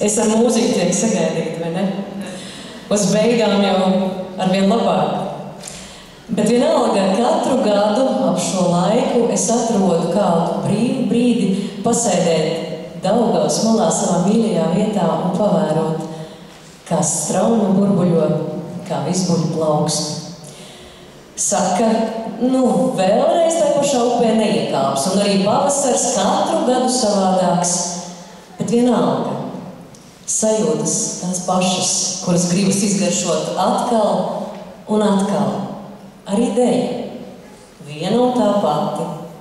Es ar mūziku tiek sagaidīt, vai ne? Uz beigām jau arvien labāk. Bet vienalga, katru gadu ap šo laiku es atrodu kādu brīdi pasēdēt Daugavas malā savā mīļajā vietā un pavērot, kā strauma burbuļo, kā visbuļu plaukst. Saka, vēlreiz tā pašā upē neiekāps, un arī pavasars katru gadu savādāks, bet vienalga. Sajūtas tās pašas, kuras gribas izgaršot atkal un atkal. Arī deja. Viena un tā pati.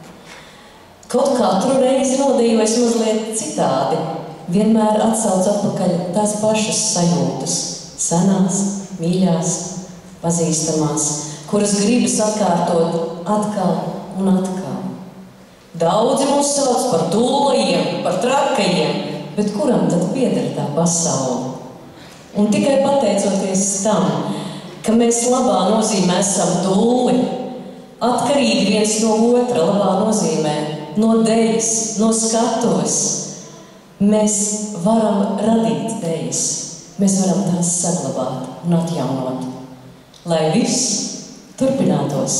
Kaut katru reizi nodējojas mazliet citādi. Vienmēr atsauc atpakaļ tās pašas sajūtas. Senās, mīļās, pazīstamās, kuras gribas atkārtot atkal un atkal. Daudzi mūs sauc par dūlajiem, par trakajiem, bet kuram tad pieder tā pasaule? Un tikai pateicoties tam, ka mēs labā nozīmē esam dūli, atkarīgi viens no otra labā nozīmē, no dejas, no skatuves, mēs varam radīt dejas, mēs varam tās saglabāt un atjaunot, lai viss turpinātos.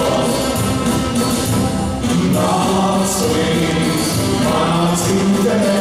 Nāc līdz, manā dzimtenē,